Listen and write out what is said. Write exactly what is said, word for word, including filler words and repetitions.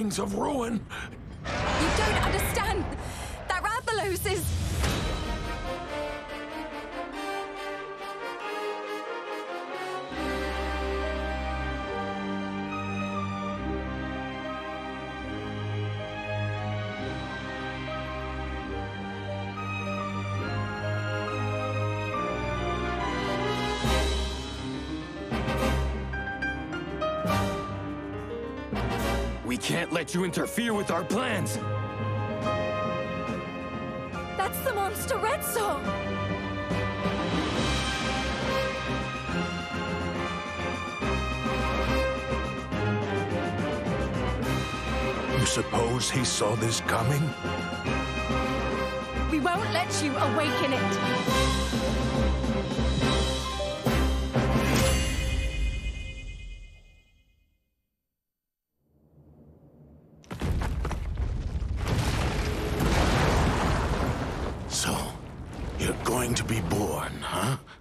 wings of ruin. You don't understand. That Rathalos is... We can't let you interfere with our plans. That's the monster Red Saw. You suppose he saw this coming? We won't let you awaken it. So, you're going to be born, huh?